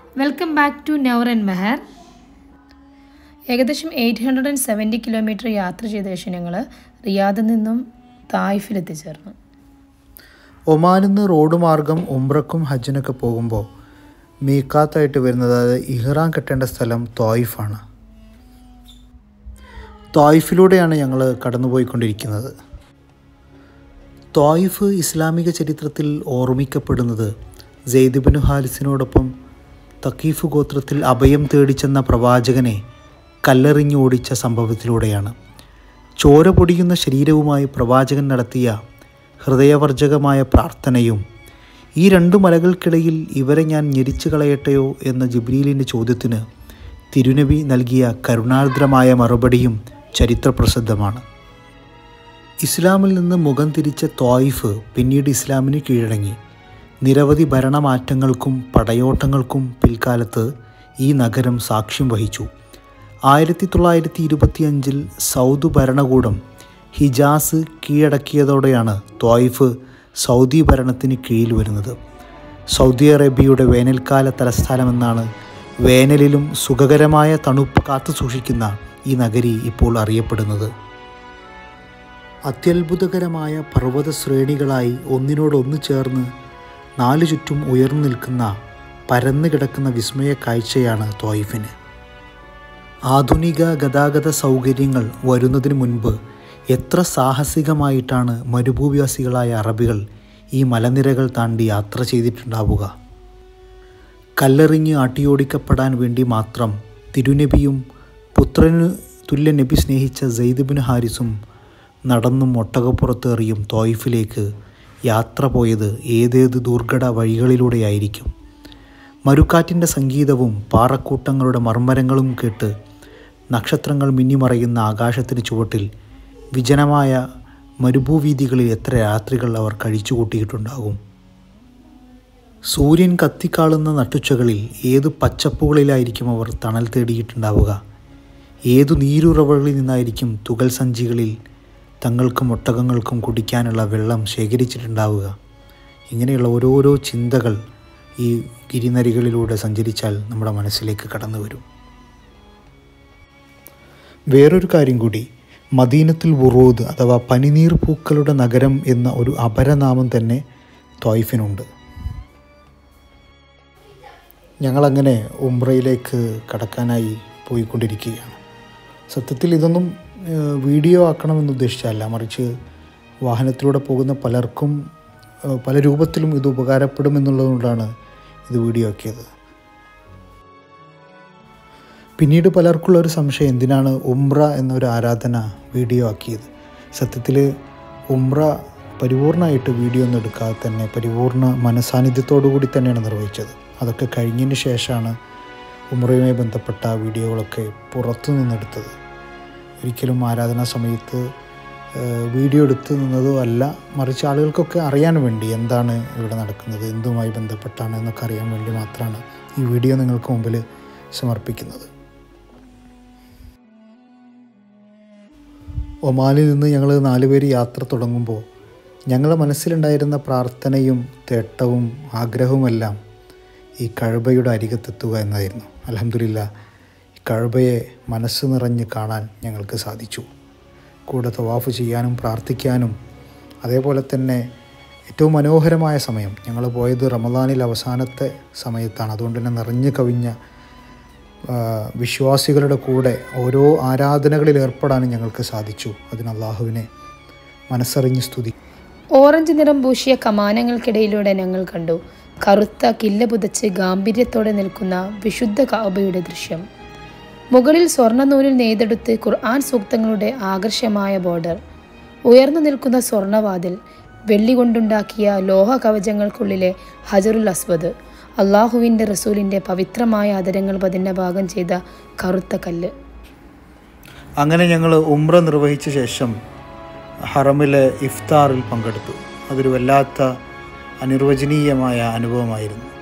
Welcome back to Nour and Mehar. ഏകദേശം 870 kilometre യാത്ര ചെയ്ത ശേഷം ഞങ്ങൾ റിയാദിൽ നിന്നും തായിഫിൽ എത്തിച്ചേർന്നു. ഒമാനിൽ നിന്ന് റോഡ് മാർഗം ഉംറക്കും ഹജ്ജിനൊക്കെ പോകുമ്പോൾ മീക്കാത്തായിട്ട് വരുന്നത്, അതായത് ഇഹ്റാം കെട്ടേണ്ട സ്ഥലം ത്വായിഫാണ്. ത്വായിഫിലൂടെയാണ് ഞങ്ങൾ കടന്നുപോയിക്കൊണ്ടിരിക്കുന്നത്. ത്വായിഫ് ഇസ്ലാമിക ചരിത്രത്തിൽ ഓർമ്മിക്കപ്പെടുന്നത് സെയ്ദ് ബിൻ ഹാരിസിനോടൊപ്പം തഖീഫ് ഗോത്രത്തിൽ അഭയം തേടിച്ചെന്ന പ്രവാചകനെ കല്ലെറിഞ്ഞ് ഓടിച്ച സംഭവത്തിലൂടെയാണ്. ചോര പൊടിയുന്ന ശരീരവുമായി പ്രവാചകൻ നടത്തിയ ഹൃദയവർജകമായ പ്രാർത്ഥനയും, ഈ രണ്ടു മലകൾക്കിടയിൽ ഇവരെ ഞാൻ ഞെരിച്ചു കളയട്ടെയോ എന്ന ജിബ്രീലിൻ്റെ ചോദ്യത്തിന് തിരുനബി നൽകിയ കരുണാർദ്രമായ മറുപടിയും ചരിത്രപ്രസിദ്ധമാണ്. ഇസ്ലാമിൽ നിന്ന് മുഖം തിരിച്ച ത്വായിഫ് പിന്നീട് ഇസ്ലാമിന് കീഴടങ്ങി. നിരവധി ഭരണമാറ്റങ്ങൾക്കും പടയോട്ടങ്ങൾക്കും പിൽക്കാലത്ത് ഈ നഗരം സാക്ഷ്യം വഹിച്ചു. 1925 സൗദ് ഭരണകൂടം ഹിജാസ് കീഴടക്കിയതോടെയാണ് ത്വായിഫ് സൗദി ഭരണത്തിന് കീഴിൽ വരുന്നത്. സൗദി അറേബ്യയുടെ വേനൽക്കാല തലസ്ഥാനമെന്നാണ് വേനലിലും സുഖകരമായ തണുപ്പ് കാത്തു സൂക്ഷിക്കുന്ന ഈ നഗരി ഇപ്പോൾ അറിയപ്പെടുന്നത്. അത്യത്ഭുതകരമായ പർവ്വത ശ്രേണികളായി ഒന്നിനോടൊന്ന് ചേർന്ന് നാലു ചുറ്റും ഉയർന്നു നിൽക്കുന്ന പരന്നു കിടക്കുന്ന വിസ്മയ കാഴ്ചയാണ് ത്വായിഫിന്. ആധുനിക ഗതാഗത സൗകര്യങ്ങൾ വരുന്നതിന് മുൻപ് എത്ര സാഹസികമായിട്ടാണ് മരുഭൂവാസികളായ അറബികൾ ഈ മലനിരകൾ താണ്ടി യാത്ര ചെയ്തിട്ടുണ്ടാവുക. കല്ലെറിഞ്ഞ് ആട്ടിയോടിക്കപ്പെടാൻ വേണ്ടി മാത്രം തിരുനബിയും പുത്രന് തുല്യ നബി സ്നേഹിച്ച സെയ്ദ് ബിൻ ഹാരിസും നടന്നും ഒട്ടകപ്പുറത്തേറിയും ത്വായിഫിലേക്ക് യാത്ര പോയത് ഏതേത് ദുർഘട വഴികളിലൂടെയായിരിക്കും. മരുക്കാറ്റിൻ്റെ സംഗീതവും പാറക്കൂട്ടങ്ങളുടെ മർമ്മരങ്ങളും കേട്ട് നക്ഷത്രങ്ങൾ മിന്നിമറയുന്ന ആകാശത്തിന് ചുവട്ടിൽ വിജനമായ മരുഭൂവീഥികളിൽ എത്ര രാത്രികൾ അവർ കഴിച്ചുകൂട്ടിയിട്ടുണ്ടാകും. സൂര്യൻ കത്തിക്കാളുന്ന നട്ടുച്ചകളിൽ ഏതു പച്ചപ്പുകളിലായിരിക്കും അവർ തണൽ തേടിയിട്ടുണ്ടാവുക. ഏതു നീരുറവകളിൽ നിന്നായിരിക്കും തുകൽ സഞ്ചികളിൽ തങ്ങൾക്കും ഒട്ടകങ്ങൾക്കും കുടിക്കാനുള്ള വെള്ളം ശേഖരിച്ചിട്ടുണ്ടാവുക. ഇങ്ങനെയുള്ള ഓരോരോ ചിന്തകൾ ഈ ഗിരിനരികളിലൂടെ സഞ്ചരിച്ചാൽ നമ്മുടെ മനസ്സിലേക്ക് കടന്നു വരും. വേറൊരു കാര്യം കൂടി, മദീനത്തുൽ വുറൂദ് അഥവാ പനിനീർ പൂക്കളുടെ നഗരം എന്ന ഒരു അപരനാമം തന്നെ ത്വായിഫിനുണ്ട്. ഞങ്ങളങ്ങനെ ഉംറയിലേക്ക് കടക്കാനായി പോയിക്കൊണ്ടിരിക്കുകയാണ്. സത്യത്തിൽ ഇതൊന്നും വീഡിയോ ആക്കണമെന്ന് ഉദ്ദേശിച്ചല്ല, മറിച്ച് വാഹനത്തിലൂടെ പോകുന്ന പലർക്കും പല രൂപത്തിലും ഇത് ഉപകാരപ്പെടുമെന്നുള്ളതുകൊണ്ടാണ് ഇത് വീഡിയോ ആക്കിയത്. പിന്നീട് പലർക്കുള്ളൊരു സംശയം, എന്തിനാണ് ഉംറ എന്നൊരു ആരാധന വീഡിയോ ആക്കിയത്. സത്യത്തിൽ ഉംറ പരിപൂർണമായിട്ട് വീഡിയോ ഒന്നും എടുക്കാതെ തന്നെ പരിപൂർണ മനസാന്നിധ്യത്തോടു കൂടി തന്നെയാണ് നിർവഹിച്ചത്. അതൊക്കെ കഴിഞ്ഞതിന് ശേഷമാണ് ഉംറയുമായി ബന്ധപ്പെട്ട വീഡിയോകളൊക്കെ പുറത്തു നിന്നെടുത്തത്. ഒരിക്കലും ആരാധനാ സമയത്ത് വീഡിയോ എടുത്ത് നിന്നതോ അല്ല, മറിച്ച് ആളുകൾക്കൊക്കെ അറിയാൻ വേണ്ടി എന്താണ് ഇവിടെ നടക്കുന്നത്, എന്തുമായി ബന്ധപ്പെട്ടാണ് എന്നൊക്കെ അറിയാൻ വേണ്ടി മാത്രമാണ് ഈ വീഡിയോ നിങ്ങൾക്ക് മുമ്പിൽ സമർപ്പിക്കുന്നത്. ഒമാനിൽ നിന്ന് ഞങ്ങൾ 4 പേര് യാത്ര തുടങ്ങുമ്പോൾ ഞങ്ങളുടെ മനസ്സിലുണ്ടായിരുന്ന പ്രാർത്ഥനയും തേട്ടവും ആഗ്രഹവുമെല്ലാം ഈ കഅബയുടെ അരികത്തെത്തുക എന്നായിരുന്നു. അൽഹംദുലില്ലാഹ്, ഈ കഅബയെ മനസ്സ് നിറഞ്ഞ് കാണാൻ ഞങ്ങൾക്ക് സാധിച്ചു. കൂടെ തവാഫ് ചെയ്യാനും പ്രാർത്ഥിക്കാനും, അതേപോലെ തന്നെ ഏറ്റവും മനോഹരമായ സമയം, ഞങ്ങൾ പോയത് റമദാനിൽ അവസാനത്തെ സമയത്താണ്. അതുകൊണ്ട് തന്നെ നിറഞ്ഞു കവിഞ്ഞ വിശ്വാസികളുടെ കൂടെ ഓരോ ആരാധനകളിൽ ഏർപ്പെടാനും ഞങ്ങൾക്ക് സാധിച്ചു. അതിന് അള്ളാഹുവിനെ മനസ്സറിഞ്ഞ് സ്തുതി. ഓറഞ്ച് നിറം പൂശിയ കമാനങ്ങൾക്കിടയിലൂടെ ഞങ്ങൾ കണ്ടു കറുത്ത കില്ല പുതച്ച് ഗാംഭീര്യത്തോടെ നിൽക്കുന്ന വിശുദ്ധ കഅബയുടെ ദൃശ്യം. മുകളിൽ സ്വർണ്ണനൂലിൽ നെയ്തെടുത്ത് ഖുർആൻ സൂക്തങ്ങളുടെ ആകർഷമായ ബോർഡർ, ഉയർന്നു നിൽക്കുന്ന സ്വർണ്ണവാതിൽ, വെള്ളി കൊണ്ടുണ്ടാക്കിയ ലോഹ കവചങ്ങൾക്കുള്ളിലെ ഹജറുൽ അസ്വദ്, അള്ളാഹുവിൻ്റെ റസൂലിൻ്റെ പവിത്രമായ ആദരങ്ങൾ പതിഞ്ഞ ഭാഗം ചെയ്ത കറുത്ത കല്ല്. അങ്ങനെ ഞങ്ങൾ ഉംറ നിർവഹിച്ച ശേഷം ഹറമിലെ ഇഫ്താറിൽ പങ്കെടുത്തു. അതൊരു വല്ലാത്ത അനിർവചനീയമായ അനുഭവമായിരുന്നു.